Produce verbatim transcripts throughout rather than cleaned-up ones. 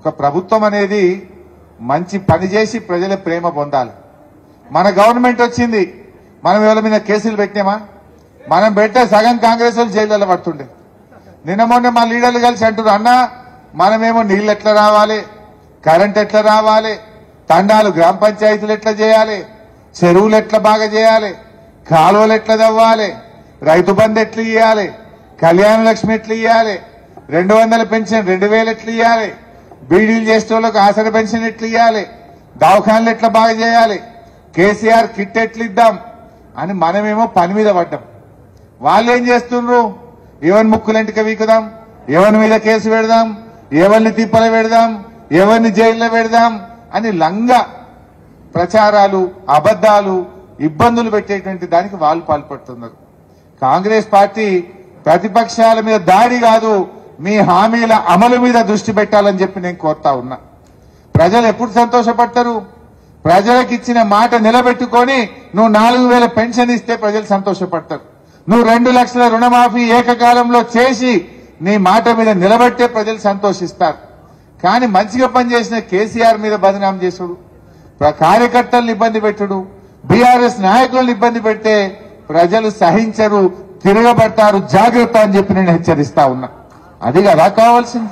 ఒక ప్రభుత్వం అనేది మంచి పని చేసి ప్రజల ప్రేమ పొందాలి. మన గవర్నమెంట్ వచ్చింది, మనం ఎవరి మీద కేసులు పెట్టినామా? మనం పెట్టే సగం కాంగ్రెస్ వాళ్ళు జైల్లో పడుతుండే. నిన్న మొన్న మా లీడర్లు కలిసి అంటారు, అన్న మనమేమో నీళ్ళు ఎట్లా రావాలి, కరెంట్ ఎట్లా రావాలి, తండాలు గ్రామ పంచాయతీలు ఎట్లా చేయాలి, చెరువులు ఎట్లా బాగా చేయాలి, కాలువలు ఎట్లా తవ్వాలి, రైతు బంధు ఎట్లా ఇవ్వాలి, కళ్యాణ లక్ష్మి ఎట్లా ఇవ్వాలి, రెండు వందల పెన్షన్ రెండు వేలు ఎట్లా ఇవ్వాలి, బీడీలు చేసే వాళ్ళకు ఆసర పెన్షన్ ఎట్లా ఇవ్వాలి, దవాఖాన్లు ఎట్లా బాగా చేయాలి, కేసీఆర్ కిట్ ఎట్లా ఇద్దాం అని మనమేమో పని మీద పడ్డాం. వాళ్ళు ఏం చేస్తున్నారు? ఎవరిని ముక్కులంటిక వీకుదాం, ఎవరి మీద కేసు పెడదాం, ఎవరిని తిప్పల పెడదాం, ఎవరిని జైల్లో పెడదాం అని లంగా ప్రచారాలు, అబద్దాలు, ఇబ్బందులు పెట్టేటువంటి దానికి వాళ్ళు పాల్పడుతున్నారు. కాంగ్రెస్ పార్టీ ప్రతిపక్షాల మీద దాడి కాదు, మీ హామీల అమలు మీద దృష్టి పెట్టాలని చెప్పి నేను కోరుతా ఉన్నా. ప్రజలు ఎప్పుడు సంతోషపడతారు? ప్రజలకు ఇచ్చిన మాట నిలబెట్టుకొని నువ్వు నాలుగు వేల పెన్షన్ ఇస్తే ప్రజలు సంతోషపడతారు. నువ్వు రెండు లక్షల రుణమాఫీ ఏకకాలంలో చేసి నీ మాట మీద నిలబెట్టే ప్రజలు సంతోషిస్తారు. కానీ మంచిగా పనిచేసిన కేసీఆర్ మీద బదనాం చేసుడు, కార్యకర్తలను ఇబ్బంది పెట్టుడు, బీఆర్ఎస్ నాయకులను ఇబ్బంది పెడితే ప్రజలు సహించరు, తిరగబడతారు. జాగ్రత్త అని చెప్పి నేను హెచ్చరిస్తా ఉన్నా. అది కదా కావాల్సింది.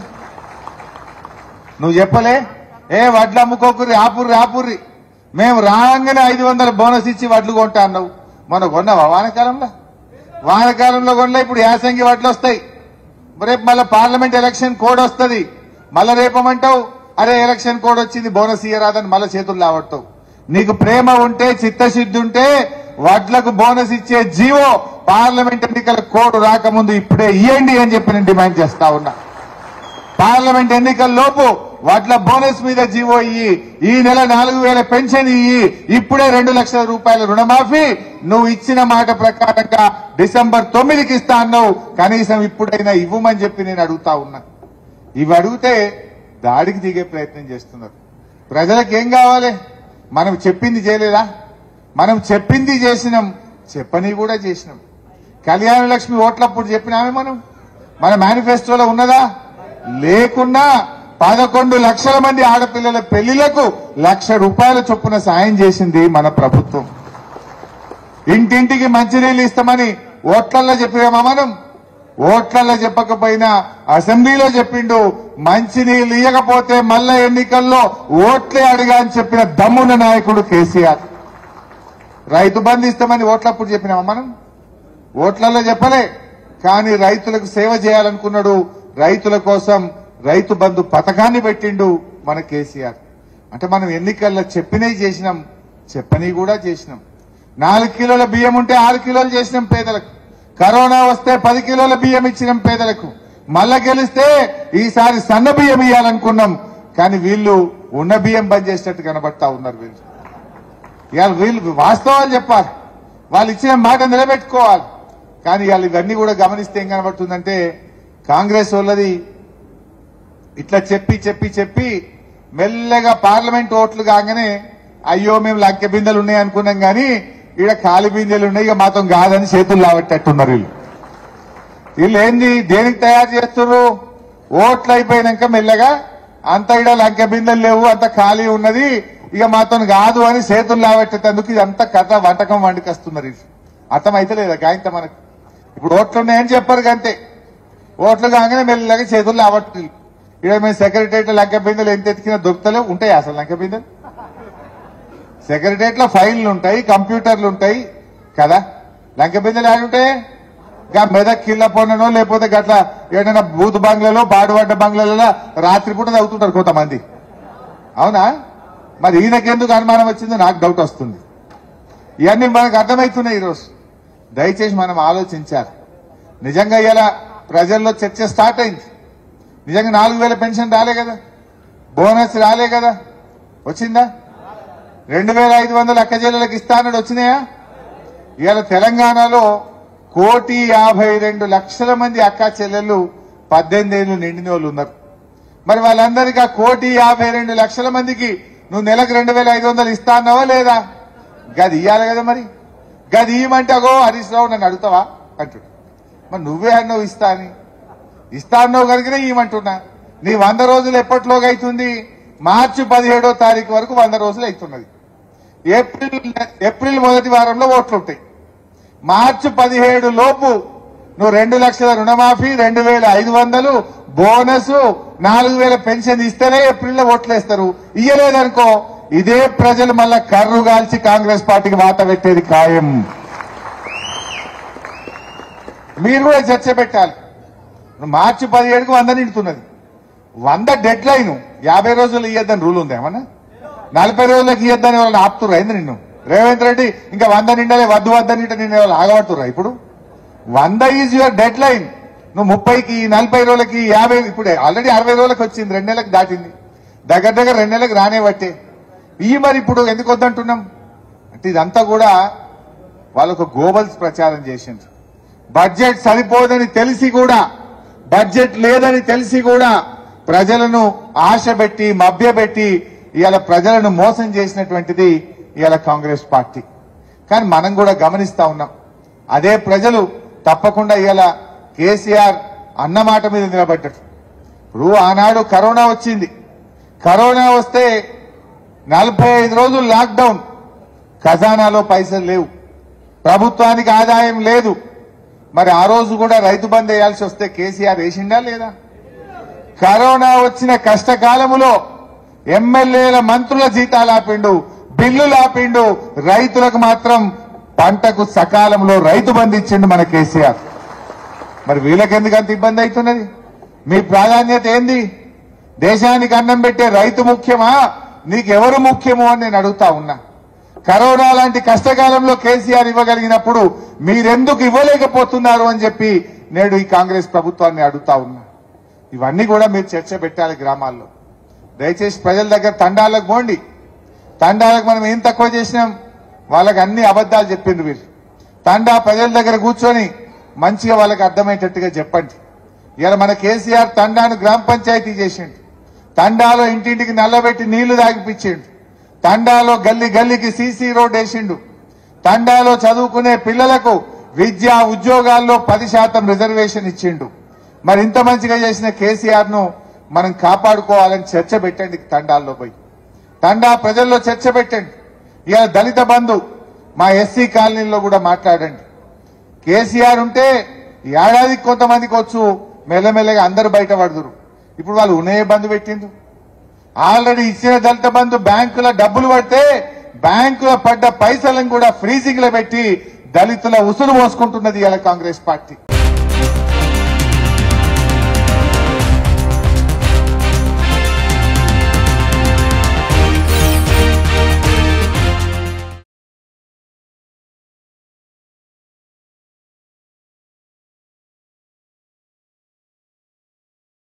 నువ్వు చెప్పలే, ఏ వడ్లు అమ్ముకోకుర్రి, ఆపుర్రి ఆపుర్రి, మేము రాగానే ఐదు వందల బోనస్ ఇచ్చి వడ్లు కొంటా అన్నావు. మొన్న కొన్నావా? వానకాలంలో వానకాలంలో కొనలే. ఇప్పుడు యాసంగి వడ్లు వస్తాయి. రేపు మళ్ళీ పార్లమెంట్ ఎలక్షన్ కోడ్ వస్తుంది. మళ్ళా రేపమంటావు, అరే ఎలక్షన్ కోడ్ వచ్చింది బోనస్ ఇయ్యరాదని మళ్ళా చేతులు లావడతావు. నీకు ప్రేమ ఉంటే, చిత్తశుద్ధి ఉంటే వడ్లకు బోనస్ ఇచ్చే జీవో పార్లమెంట్ ఎన్నికల కోడ్ రాకముందు ఇప్పుడే ఇయ్యండి అని చెప్పి నేను డిమాండ్ చేస్తా ఉన్నా. పార్లమెంట్ ఎన్నికల లోపు వడ్ల బోనస్ మీద జీవో ఇయ్యి, ఈ నెల నాలుగు వేల పెన్షన్ ఇయ్యి, ఇప్పుడే రెండు లక్షల రూపాయల రుణమాఫీ నువ్వు ఇచ్చిన మాట ప్రకారంగా డిసెంబర్ తొమ్మిదికి ఇస్తా అన్నావు. కనీసం ఇప్పుడైనా ఇవ్వమని చెప్పి నేను అడుగుతా ఉన్నా. ఇవి అడిగితే దాడికి దిగే ప్రయత్నం చేస్తున్నారు. ప్రజలకు ఏం కావాలి? మనం చెప్పింది చేయలేదా? మనం చెప్పింది చేసినాం, చెప్పని కూడా చేసినాం. కళ్యాణ లక్ష్మి ఓట్లప్పుడు చెప్పినామే మనం. మన మేనిఫెస్టోలో ఉన్నదా? లేకున్నా పదకొండు లక్షల మంది ఆడపిల్లల పెళ్లిలకు లక్ష రూపాయల చొప్పున సాయం చేసింది మన ప్రభుత్వం. ఇంటింటికి మంచినీళ్ళు ఇస్తామని ఓట్లల్లో చెప్పినామా మనం? ఓట్లల్లో చెప్పకపోయినా అసెంబ్లీలో చెప్పిండు. మంచినీళ్ళు ఇవ్వకపోతే మళ్ళా ఎన్నికల్లో ఓట్లే అడిగా అని చెప్పిన దమ్మున్న నాయకుడు కేసీఆర్. రైతు బంధు ఇస్తామని ఓట్లప్పుడు చెప్పినామా మనం? ఓట్లలో చెప్పలే, కానీ రైతులకు సేవ చేయాలనుకున్నాడు. రైతుల కోసం రైతు బంధు పథకాన్ని పెట్టిండు మన కేసీఆర్. అంటే మనం ఎన్నికల్లో చెప్పినవి చేసినాం, చెప్పని కూడా చేసినాం. నాలుగు కిలోల బియ్యం ఉంటే ఆరు కిలోలు చేసినాం పేదలకు. కరోనా వస్తే పది కిలోల బియ్యం ఇచ్చినాం పేదలకు. మళ్ళా గెలిస్తే ఈసారి సన్న బియ్యం ఇవ్వాలనుకున్నాం, కానీ వీళ్ళు ఉన్న బియ్యం బంద్ చేసినట్టు కనబడతా ఉన్నారు. వీళ్ళు ఇవాళ వీళ్ళు వాస్తవాలు చెప్పాలి, వాళ్ళు ఇచ్చిన మాట నిలబెట్టుకోవాలి. కానీ ఇవాళ ఇవన్నీ కూడా గమనిస్తే ఏం కనబడుతుందంటే, కాంగ్రెస్ వాళ్ళది ఇట్లా చెప్పి చెప్పి చెప్పి మెల్లగా పార్లమెంట్ ఓట్లు కాగానే అయ్యో మేము లంకె బిందెలు ఉన్నాయి అనుకున్నాం, కానీ ఈడ ఖాళీ బిందెలు ఉన్నాయి, ఇక మాతో కాదని చేతులు లావట్టేట్టున్నారు వీళ్ళు. వీళ్ళు ఏంది, దేనికి తయారు చేస్తున్నారు? ఓట్లు అయిపోయినాక మెల్లగా అంత ఈడ లంకె బిందెలు లేవు, అంత ఖాళీ ఉన్నది, ఇక మాతో కాదు అని చేతులు లావట్టేందుకు ఇదంతా కథ వంటకం వండుకొస్తున్నారు. ఇది అర్థమైతే లేదా గాయంత మనకు? ఇప్పుడు ఓట్లు ఉన్నాయని చెప్పారు అంతే. ఓట్లు కాగానే మెల్లగా చేతులు లావట్టు. ఇక్కడ మేము సెక్రటరియట్ లంకె బిందెలు ఎంత ఎత్తికినా దొరుకుతలేవు. ఉంటాయి అసలు లంకె బిందెలు? సెక్రటరియట్ లో ఫైళ్లు ఉంటాయి, కంప్యూటర్లు ఉంటాయి కదా. లంకె బిందెలు ఆడుంటాయి ఇంకా మెదక్ కిల్ల పొన్ననో లేకపోతే గట్ల ఏదైనా బూత్ బంగ్లాలో, బాడుపడ్డ బంగ్లాలలో రాత్రిపూట చదువుతుంటారు కొంతమంది. అవునా? మరి ఈయనకెందుకు అనుమానం వచ్చిందో నాకు డౌట్ వస్తుంది. ఇవన్నీ మనకు అర్థమవుతున్నాయి ఈరోజు. దయచేసి మనం ఆలోచించాలి. నిజంగా ఇలా ప్రజల్లో చర్చ స్టార్ట్ అయింది. నిజంగా నాలుగు వేల పెన్షన్ రాలే కదా, బోనస్ రాలే కదా, వచ్చిందా? రెండు వేల ఐదు వందల అక్క చెల్లెలకు ఇస్తా అన్నాడు, వచ్చినాయా? ఇవాళ తెలంగాణలో కోటి యాభై రెండు లక్షల మంది అక్క చెల్లెళ్ళు పద్దెనిమిది ఏళ్ళు నిండిన వాళ్ళు ఉన్నారు. మరి వాళ్ళందరికీ ఆ కోటి యాభై రెండు లక్షల మందికి నువ్వు నెలకు రెండు వేల ఐదు వందలు ఇస్తా అన్నావా లేదా? గది ఇయ్యాలి కదా. మరి గది ఇయ్యమంటే అగో హరీష్ రావు నన్ను అడుగుతావా అంటుడు. మరి నువ్వే అన్నావు ఇస్తా అని, ఇస్తా అన్నావు కనుకనే ఇవ్వమంటున్నా. నీ వంద రోజులు ఎప్పటిలోగా అవుతుంది? మార్చి పదిహేడో తారీఖు వరకు వంద రోజులు అవుతున్నది. ఏప్రిల్ ఏప్రిల్ మొదటి వారంలో ఓట్లుంటాయి. మార్చి పదిహేడు లోపు నువ్వు రెండు లక్షల రుణమాఫీ, రెండు వేల ఐదు వందలు బోనస్, నాలుగు వేల పెన్షన్ ఇస్తేనే ఏప్రిల్లో ఓట్లేస్తారు. ఇయ్యలేదనుకో ఇదే ప్రజలు మళ్ళా కర్రు గాల్చి కాంగ్రెస్ పార్టీకి వాత పెట్టేది ఖాయం. మీరు కూడా చర్చ పెట్టాలి. మార్చి పదిహేడుకు వంద నిండుతున్నది. వంద డెడ్ లైన్ యాభై రోజులు ఇయ్యద్దని రూల్ ఉంది ఏమన్నా? నలభై రోజులకు ఇయ్యద్దని వాళ్ళని ఆపుతుర్రా అయింది నిన్ను? రేవంత్ రెడ్డి ఇంకా వంద నిండలే వద్దు వద్దని నిన్ను వాళ్ళు ఆగబడుతుర్రా? ఇప్పుడు వంద ఈజ్ యువర్ డెడ్ లైన్. నువ్వు ముప్పైకి నలభై రోజులకి యాభై ఇప్పుడే ఆల్రెడీ అరవై రోజులకు వచ్చింది, రెండు నెలలకు దాటింది, దగ్గర దగ్గర రెండు నెలలకు రానే బట్టే ఈ మరి ఇప్పుడు ఎందుకు వద్దంటున్నాం అంటే ఇదంతా కూడా వాళ్ళకు గోబల్స్ ప్రచారం చేసిండ్రు. బడ్జెట్ సరిపోదని తెలిసి కూడా, బడ్జెట్ లేదని తెలిసి కూడా ప్రజలను ఆశపెట్టి మభ్యపెట్టి ఇవాళ ప్రజలను మోసం చేసినటువంటిది ఇవాళ కాంగ్రెస్ పార్టీ. కానీ మనం కూడా గమనిస్తా ఉన్నాం. అదే ప్రజలు తప్పకుండా ఇవాళ కేసీఆర్ అన్నమాట మీద నిలబడ్డారు. ఇప్పుడు ఆనాడు కరోనా వచ్చింది. కరోనా వస్తే నలభై ఐదు రోజులు లాక్డౌన్, ఖజానాలో పైసలు లేవు, ప్రభుత్వానికి ఆదాయం లేదు. మరి ఆ రోజు కూడా రైతు బంద్ వేయాల్సి వస్తే కేసీఆర్ వేసిండా లేదా? కరోనా వచ్చిన కష్టకాలములో ఎమ్మెల్యేల మంత్రుల జీతాలు ఆపిండు, బిల్లులు ఆపిండు, రైతులకు మాత్రం పంటకు సకాలంలో రైతు బంద్ ఇచ్చిండు మన కేసీఆర్. మరి వీళ్ళకెందుకు అంత ఇబ్బంది అవుతున్నది? మీ ప్రాధాన్యత ఏంది? దేశానికి అన్నం పెట్టే రైతు ముఖ్యమా, నీకెవరు ముఖ్యమో అని నేను అడుగుతా ఉన్నా. కరోనా లాంటి కష్టకాలంలో కేసీఆర్ ఇవ్వగలిగినప్పుడు మీరెందుకు ఇవ్వలేకపోతున్నారు అని చెప్పి నేడు ఈ కాంగ్రెస్ ప్రభుత్వాన్ని అడుగుతా ఉన్నా. ఇవన్నీ కూడా మీరు చర్చ పెట్టాలి గ్రామాల్లో. దయచేసి ప్రజల దగ్గర తండాలకు పోండి. తండాలకు మనం ఏం తక్కువ చేసినాం? వాళ్ళకి అన్ని అబద్దాలు చెప్పిండ్రు వీళ్ళు. తండా ప్రజల దగ్గర కూర్చొని మంచిగా వాళ్ళకి అర్థమయ్యేటట్టుగా చెప్పండి. ఇలా మన కేసీఆర్ తండాను గ్రామ పంచాయతీ చేసిండు. తండాలో ఇంటింటికి నల్లబెట్టి నీళ్లు తాగిపించిండు. తండాలో గల్లీ గల్లీకి సీసీ రోడ్ వేసిండు. తండాలో చదువుకునే పిల్లలకు విద్యా ఉద్యోగాల్లో పది శాతం రిజర్వేషన్ ఇచ్చిండు. మరి ఇంత మంచిగా చేసిన కేసీఆర్ ను మనం కాపాడుకోవాలని చర్చ పెట్టండి. తండాల్లో పోయి తండా ప్రజల్లో చర్చ పెట్టండి. ఇవాళ దళిత బంధు మా ఎస్సీ కాలనీలో కూడా మాట్లాడండి. కేసీఆర్ ఉంటే ఏడాదికి కొంతమందికి వచ్చు, మెల్లమెల్లగా అందరూ బయటపడుదురు. ఇప్పుడు వాళ్ళు ఉన్నాయే బంధు పెట్టిండ్రు. ఆల్రెడీ ఇచ్చిన దళిత బంధు బ్యాంకుల డబ్బులు పడితే బ్యాంకులో పడ్డ పైసలను కూడా ఫ్రీజింగ్ లో పెట్టి దళితుల ఉసురు పోసుకుంటున్నది ఇవాళ కాంగ్రెస్ పార్టీ.